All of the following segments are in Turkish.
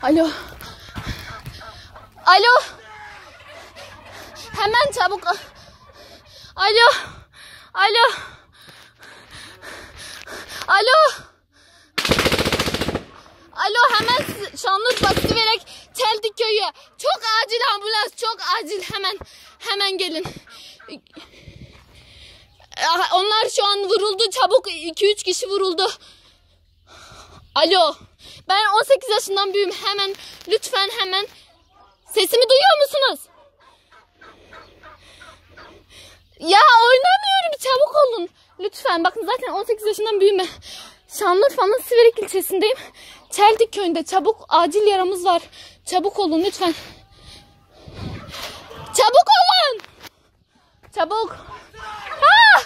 Alo. Alo. Hemen çabuk. Alo. Alo. Alo. Alo, hemen Şanlıurfa Siverek Çeltik köyü. Çok acil ambulans, çok acil, hemen gelin. Onlar şu an vuruldu, çabuk 2-3 kişi vuruldu. Alo. Ben 18 yaşından büyüğüm. Hemen lütfen hemen. Sesimi duyuyor musunuz? Ya oynamıyorum, çabuk olun. Lütfen bakın, zaten 18 yaşından büyüğüm ben. Şanlıurfa'nın Siverek ilçesindeyim. Çeltik köyünde çabuk acil yaramız var. Çabuk olun lütfen. Çabuk olun. Çabuk. Ha!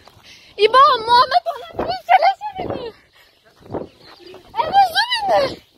İbo, Muhammed bana bir keleşe beni. Eve su bindi.